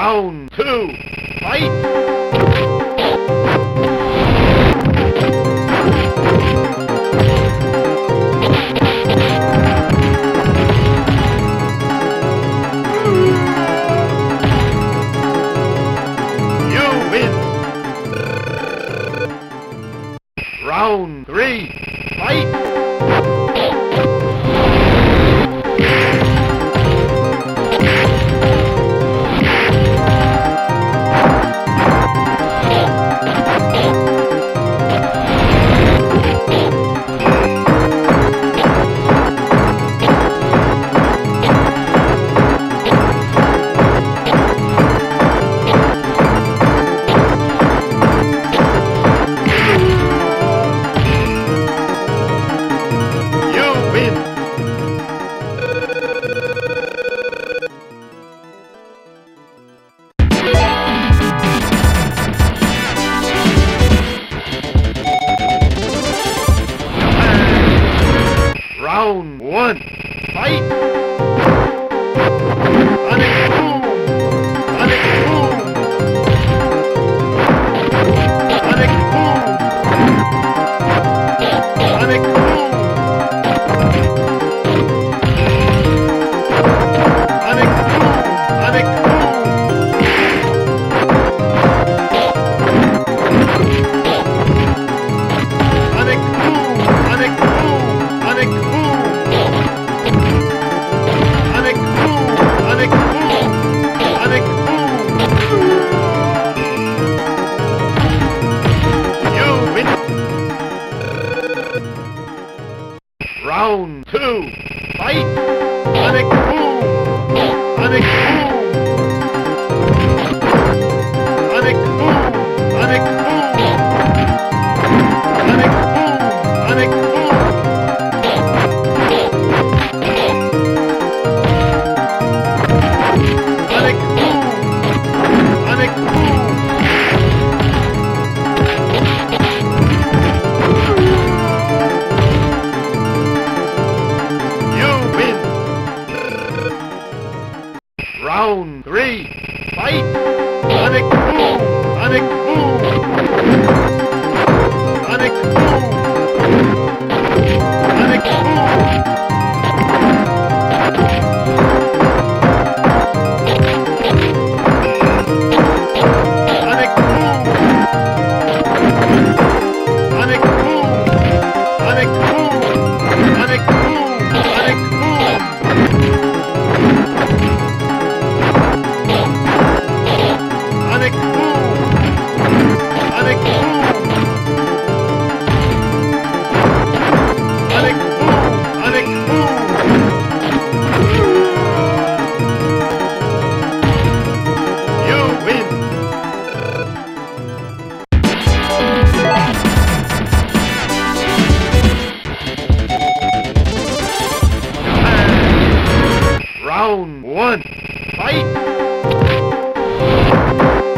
Round 2, fight! Round 3, fight! Round 1, fight! Sonic boom! Sonic boom! Sonic boom! Sonic boom! Sonic boom! Sonic boom! Sonic boom! Sonic boom! Sonic boom! Sonic boom! Sonic boom! Sonic boom! You win! Round 2, fight! Sonic boom! Sonic boom! Sonic boom! Sonic boom! Sonic boom! Sonic boom! Sonic boom! Sonic boom! You win! Round 3, fight! Sonic boom! Sonic boom! Sonic boom! Sonic boom! Sonic boom! Sonic boom! Sonic boom! Sonic boom! Sonic boom! Sonic boom! Sonic boom! Sonic boom! Sonic boom! You win! Round 1, fight!